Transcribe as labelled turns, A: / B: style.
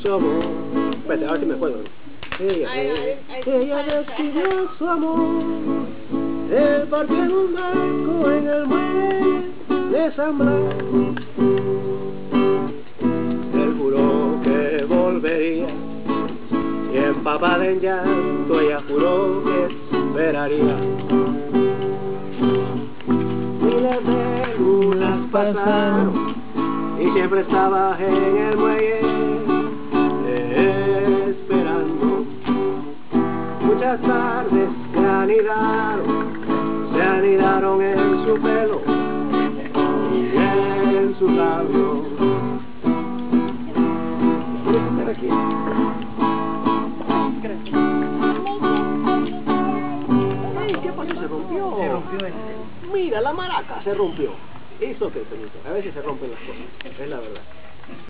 A: su amor. Espérate, a ver si me acuerdo. Ella despidió su amor, él partió en un barco en el muelle de San Blas. Él juró que volvería y empapada en llanto ella juró que esperaría. Miles de lunas pasaron y siempre estaba en el muelle esperando. Muchas tardes se anidaron en su pelo y en su labio. ¿Quieres estar aquí? ¡Ey! ¿Qué pasó? Se rompió.
B: Se rompió
A: Mira, la maraca se rompió. ¿Eso qué, Peñito? A veces se rompen las cosas, es la verdad.